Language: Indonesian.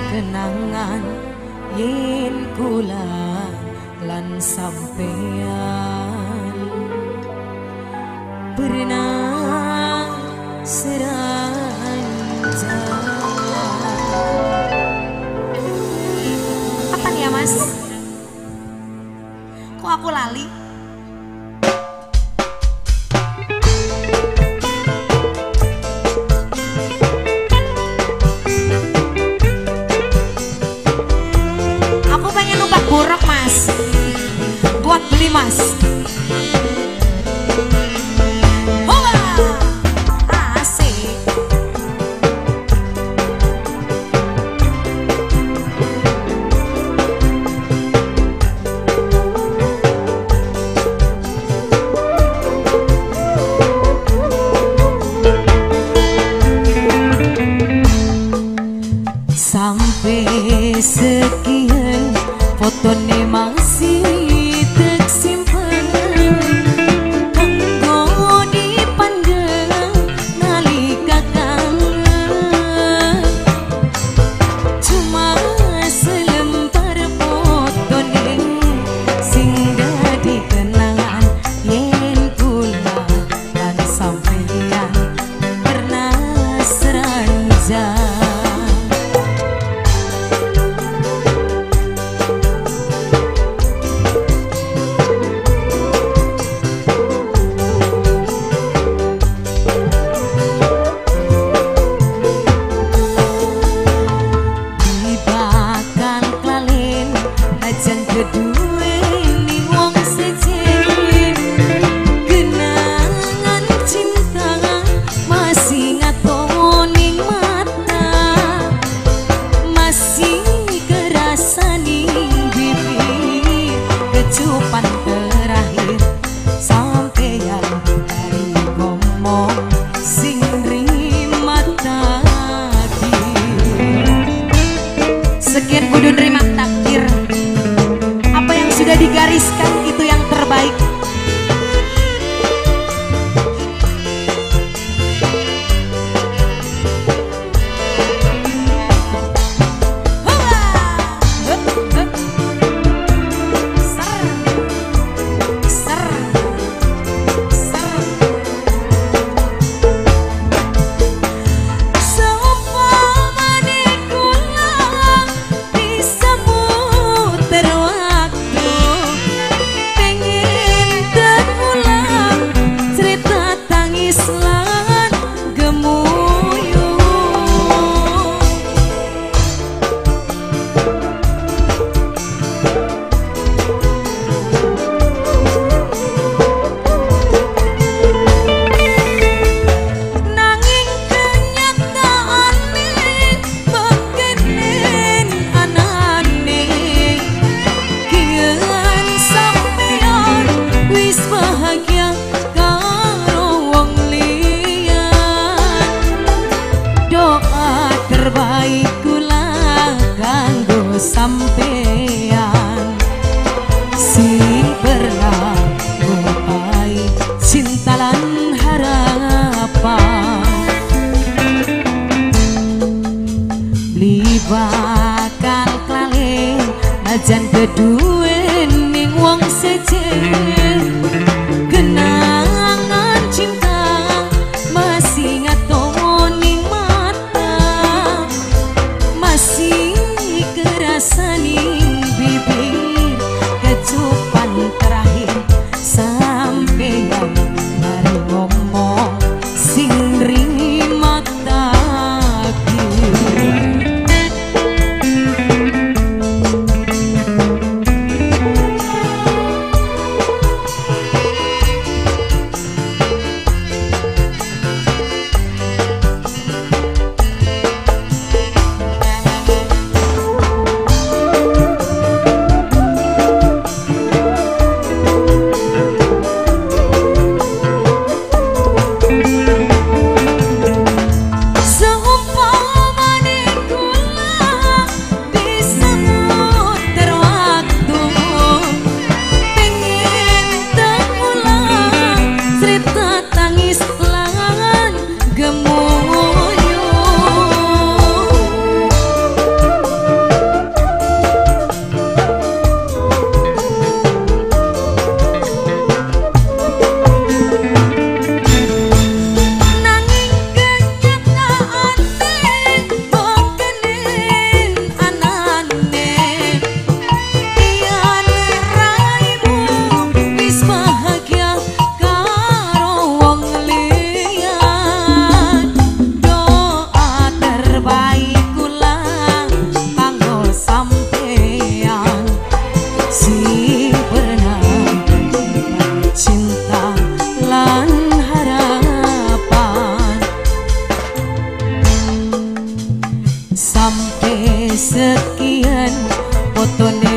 kenangan yen kula lan sampeyan pernah seranjang. Kapan ya Mas? Kok aku lali? Aku pengen numpak buruk Mas, buat beli Mas. Sampai sekian fotone masih tersimpan kanggo dipandang nalika kangen. Cuma selembar fotone sing dadi kenangan yen kula lan sampeyan pernah seranjang. Kecupan terakhir sampeyan dari ngomong sing nerima takdir. Sekian kudu nerima takdir. Apa yang sudah digariskan itu yang terbaik. Terbaik kula kanggo sampeyan sing pernah ngupai cinta lan harapan. Beli bakal klale najan kedue ning wong sejen kenangan cinta masih ngaton ning masih kerasa ning bibir kecupan terakhir sampeyan dari ngomong sing nerima takdir. sekian fotone